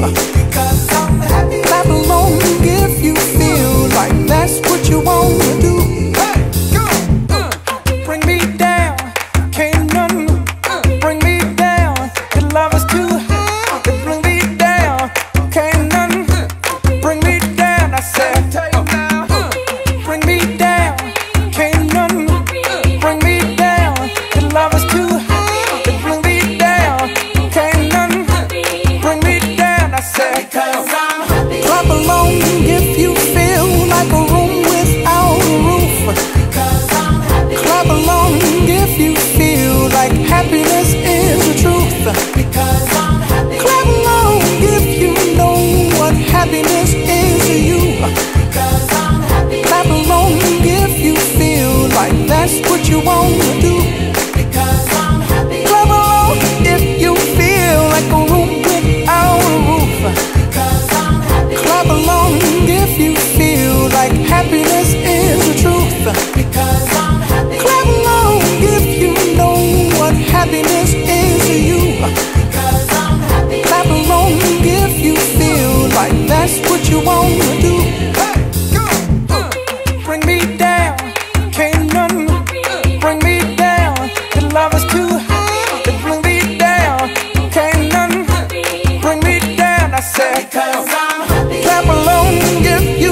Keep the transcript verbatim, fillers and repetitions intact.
Because I'm happy. Clap along if you feel like that's what you wanna do. Hey, go. Uh. Bring me down, can't none bring me down. Your love is too high to bring me down. Can't none bring me down. I said, bring me down, can't none bring me down. Your love is too high to bring me down. Can't none bring me down. I said, Because I'm happy. clap along if you feel like a room without a roof. Because I'm happy. Clap along if you feel like happiness is the truth. Because I'm happy. Clap along if you know what happiness is to you. Because I'm happy. Clap along if you feel like that's what you want to do. Because I'm happy. Clap along if you feel like a room without a roof. Because I'm happy. Clap along if you feel like happiness is the truth. Because I'm happy. Clap along if you know what happiness is to you. Because I'm happy. Clap along if you feel like that's what you want to do. Hey, go. Uh. Bring me down, can't none bring me down. Your love is too high to bring me down. Can't none bring me down. I said, Because I'm happy. clap along if you